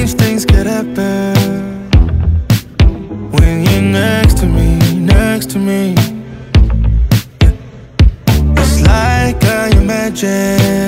strange things could happen when you're next to me, next to me. It's like I imagine